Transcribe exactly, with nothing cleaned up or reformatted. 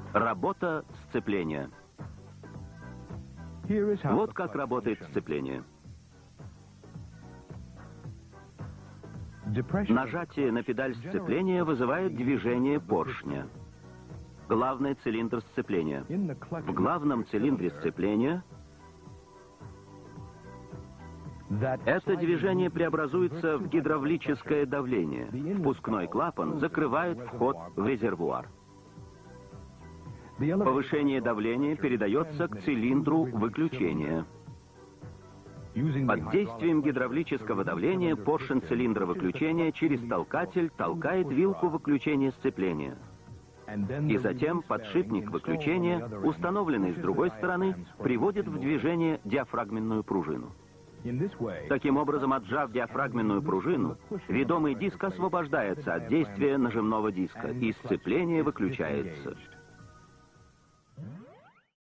Работа сцепления. Вот как работает сцепление. Нажатие на педаль сцепления вызывает движение поршня. Главный цилиндр сцепления. В главном цилиндре сцепления это движение преобразуется в гидравлическое давление. Впускной клапан закрывает вход в резервуар. Повышение давления передается к цилиндру выключения. Под действием гидравлического давления поршень цилиндра выключения через толкатель толкает вилку выключения сцепления. И затем подшипник выключения, установленный с другой стороны, приводит в движение диафрагменную пружину. Таким образом, отжав диафрагменную пружину, ведомый диск освобождается от действия нажимного диска, и сцепление выключается.